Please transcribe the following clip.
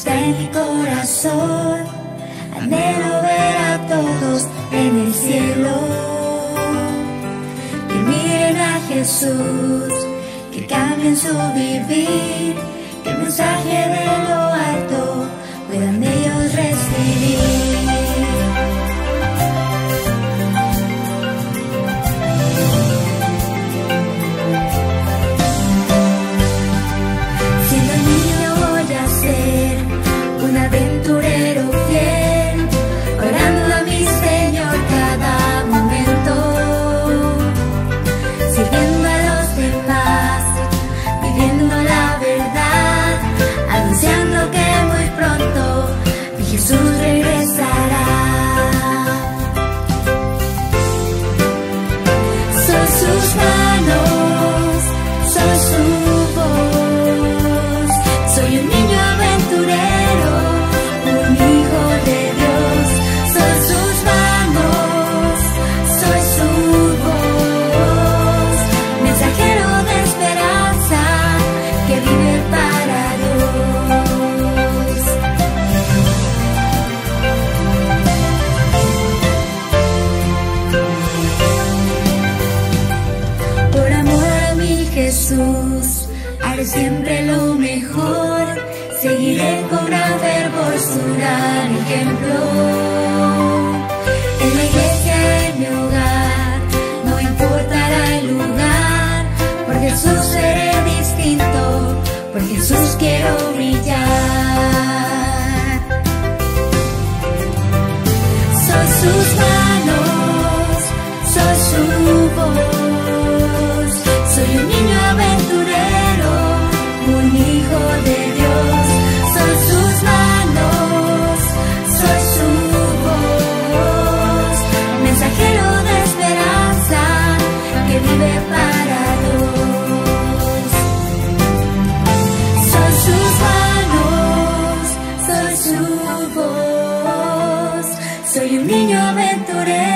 está en mi corazón. Anhelo ver a todos en el cielo, que miren a Jesús, que cambien su vivir, que el mensaje de lo alto puedan ellos recibir. Siendo niño voy a ser un aventurero fiel, orando a mi Señor cada momento, sirviendo a los demás, viviendo la verdad, anunciando que muy pronto mi Jesús regresará. Soy sus manos, soy su voz, soy un niño aventurero, un hijo de Dios. Soy sus manos, soy su voz, mensajero de esperanza que vive para Dios. Por amor a mi Jesús, haré siempre lo mejor, seguiré con gran fervor su gran ejemplo. En la iglesia, en mi hogar, no importará el lugar, por Jesús seré distinto, por Jesús quiero brillar. Soy sus manos, soy su voz, soy un niño aventurero, un hijo de Dios. Soy sus manos, soy su voz, mensajero de esperanza que vive para Dios. Soy sus manos, soy su voz, soy un niño aventurero.